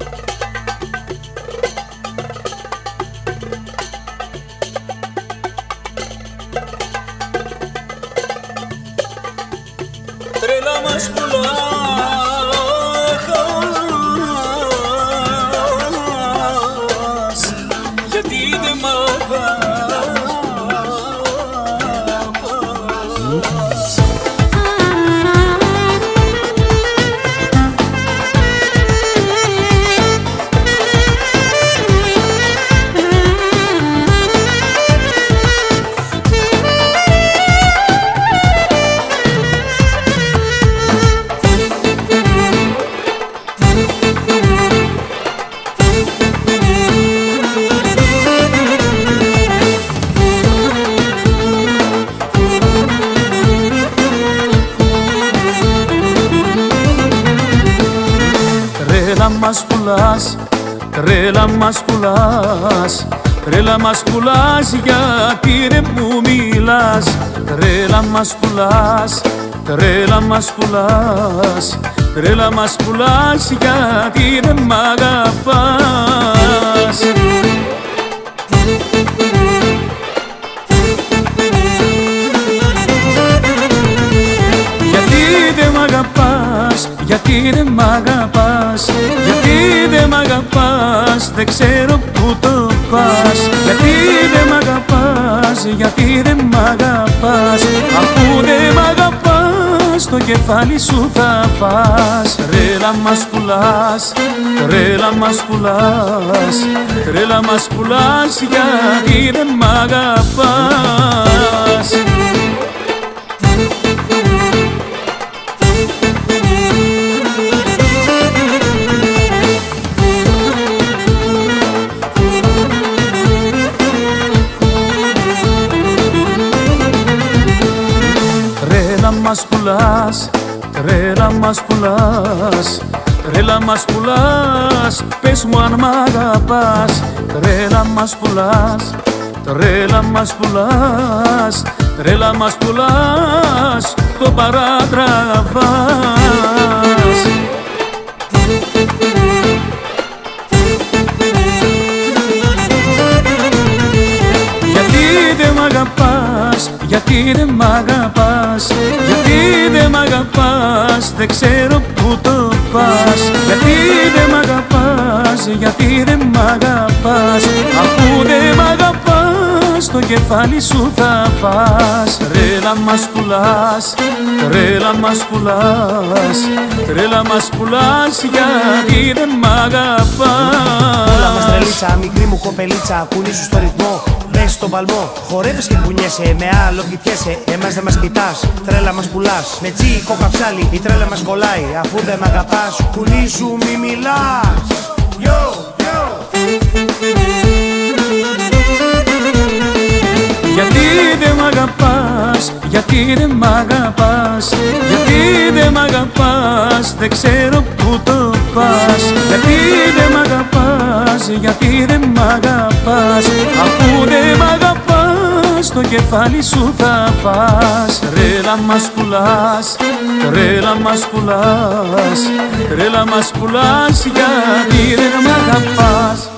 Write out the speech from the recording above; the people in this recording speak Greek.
Τρέλα μας πουλάς, γιατί δεν μ' αγαπάς. Τρέλα μας πουλάς, τρέλα μας πουλάς, τρέλα μας πουλάς, γιατί δεν μου μιλάς. Τρέλα μας πουλάς, τρέλα μας πουλάς, τρέλα μας πουλάς, γιατί δεν μ' αγαπάς. Γιατί δεν μ' αγαπάς, γιατί δεν μ' αγαπάς, δεν ξέρω που το πας. Γιατί δεν μ' αγαπάς, γιατί δεν μ' αγαπάς, αφού δεν μ' αγαπάς, το κεφάλι σου θα φας. Τρέλα μας πουλάς, τρέλα μας πουλάς, τρέλα μας πουλάς, γιατί δεν μ' αγαπάς. Τρέλα μας πουλάς, τρέλα μας πουλάς, τρέλα μας πουλάς, πες μου αν μ' αγαπάς. Τρέλα μας πουλάς, τρέλα μας πουλάς, τρέλα μας πουλάς, το παρατραβάς. Γιατί δεν μ' αγαπάς, γιατί δεν μ' αγαπάς, δεν ξέρω που το πας. Γιατί δεν μ' αγαπάς, γιατί δεν μ' αγαπάς, αφού δεν μ' αγαπάς, το κεφάλι σου θα φας. Τρέλα μας πουλάς, τρέλα μας πουλάς, τρέλα μας πουλάς, γιατί δεν μ' αγαπάς. Πούλα μας τρελίτσα, μικρή μου κοπελίτσα, κουνήσου στο ρυθμό. Μπες στον παλμό, χορεύεις και κουνιέσαι, με άλλο κοιτιέσαι, εμάς δεν μας κοιτάς. Τρέλα μας πουλάς, με τζι κοκαψάλι, η τρέλα μας κολλάει. Αφού δεν μ' αγαπάς, κουνήσου μη μιλάς. Yo, yo. Γιατί δεν μ' αγαπάς, γιατί δεν μ' αγαπάς, γιατί δεν μ' αγαπάς, δεν ξέρω που το πας. Γιατί δεν μ' αγαπάς, γιατί δεν μ' αγαπάς, αφού δεν μ' αγαπάς, το κεφάλι σου θα φας. Τρέλα μας πουλάς, τρέλα μας πουλάς, τρέλα μας πουλάς, γιατί δεν μ' αγαπάς.